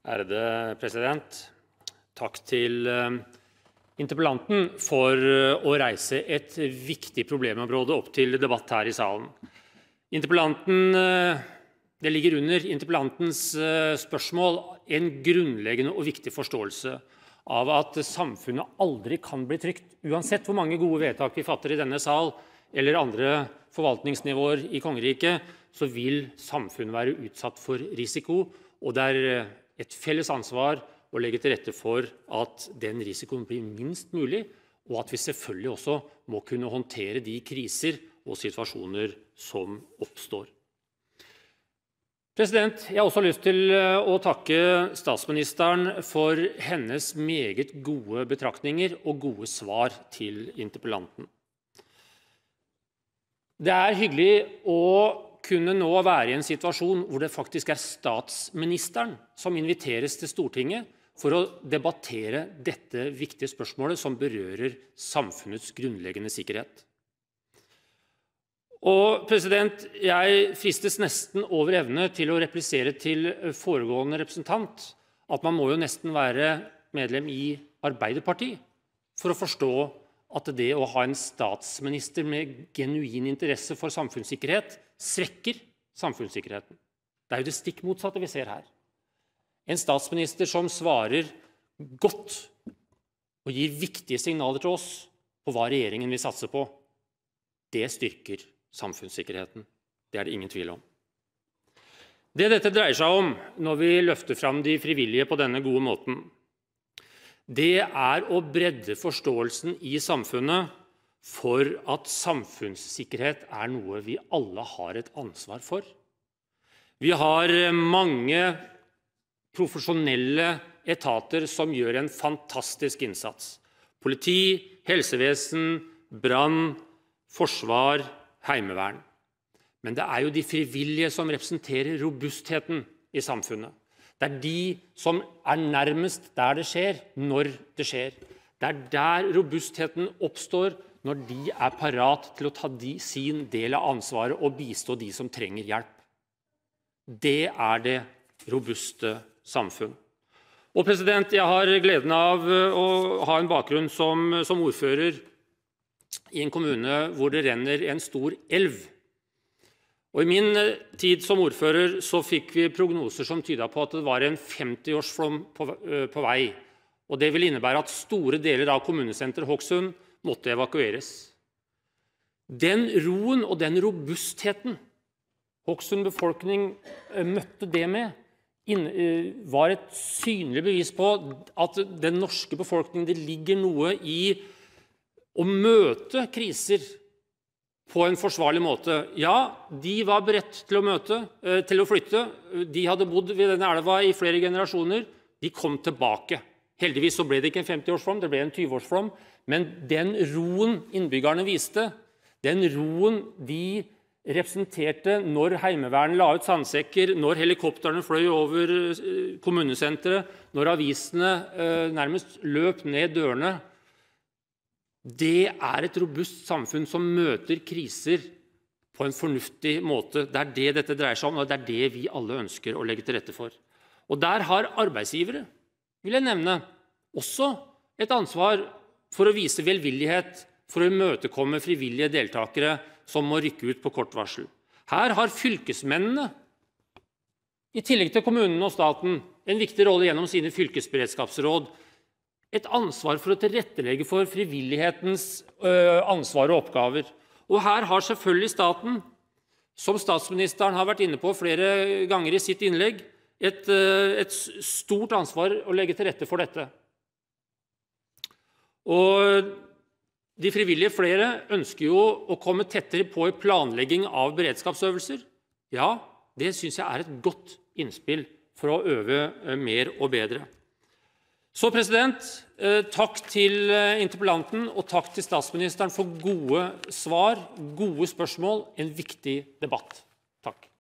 Ærede president, takk til interpellanten for å reise et viktig problemområde opp til debatt her i salen. Det ligger under interpellantens spørsmål en grunnleggende og viktig forståelse av at samfunnet aldri kan bli trygt, uansett hvor mange gode vedtak vi fatter i denne sal eller andre forvaltningsnivåer i kongeriket, så vil samfunnet være utsatt for risiko, og det er et felles ansvar å legge til rette for at den risikoen blir minst mulig, og at vi selvfølgelig også må kunne håndtere de kriser og situasjoner som oppstår. President, jeg har også lyst til å takke statsministeren for hennes meget gode betraktninger og gode svar til interpellanten. Det er hyggelig å kunne nå være i en situasjon hvor det faktisk er statsministeren som inviteres til Stortinget for å debattere dette viktige spørsmålet som berører samfunnets grunnleggende sikkerhet. Og president, jeg fristes nesten over evne til å replisere til foregående representant at man må jo nesten være medlem i Arbeiderpartiet for å forstå at det å ha en statsminister med genuin interesse for samfunnssikkerhet svekker samfunnssikkerheten. Det er jo det stikk motsatte vi ser her. En statsminister som svarer godt og gir viktige signaler til oss på hva regjeringen vil satse på, det styrker samfunnssikkerheten. Det er det ingen tvil om. Det dette dreier seg om når vi løfter fram de frivillige på denne gode måten, det er å bredde forståelsen i samfunnet for at samfunnssikkerhet er noe vi alle har et ansvar for. Vi har mange profesjonelle etater som gjør en fantastisk innsats. Politi, helsevesen, brann, forsvar, heimevern. Men det er jo de frivillige som representerer robustheten i samfunnet. Det er de som er nærmest der det skjer, når det skjer. Det er der robustheten oppstår, når de er parat til å ta sin del av ansvaret og bistå de som trenger hjelp. Det er det robuste samfunn. Og president, jeg har gleden av å ha en bakgrunn som ordfører i en kommune hvor det renner en stor elv. Og i min tid som ordfører så fikk vi prognoser som tydet på at det var en 50-årsflom på vei. Og det vil innebære at store deler av kommunesenteret Hokksund måtte evakueres. Den roen og den robustheten Hokksund befolkning møtte det med, var et synlig bevis på at den norske befolkningen, det ligger noe i å møte kriser på en forsvarlig måte. Ja, de var beredt til å flytte. De hadde bodd ved denne elva i flere generasjoner. De kom tilbake. Heldigvis så ble det ikke en 50-årsflom, det ble en 20-årsflom. Men den roen innbyggerne viste, den roen de representerte når Heimevernet la ut sandsekker, når helikopterne fløy over kommunesenteret, når avisene nærmest løp ned dørene, det er et robust samfunn som møter kriser på en fornuftig måte. Det er det dette dreier seg om, og det er det vi alle ønsker å legge til rette for. Og der har arbeidsgivere, vil jeg nevne, også et ansvar for å vise velvillighet, for å imøtekomme frivillige deltakere som må rykke ut på kort varsel. Her har fylkesmennene, i tillegg til kommunene og staten, en viktig rolle gjennom sine fylkesberedskapsråd, et ansvar for å tilrettelegge for frivillighetens ansvar og oppgaver. Og her har selvfølgelig staten, som statsministeren har vært inne på flere ganger i sitt innlegg, et stort ansvar å legge til rette for dette. Og de frivillige flere ønsker jo å komme tettere på i planlegging av beredskapsøvelser. Ja, det synes jeg er et godt innspill for å øve mer og bedre. Så president, takk til interpellanten og takk til statsministeren for gode svar, gode spørsmål, en viktig debatt. Takk.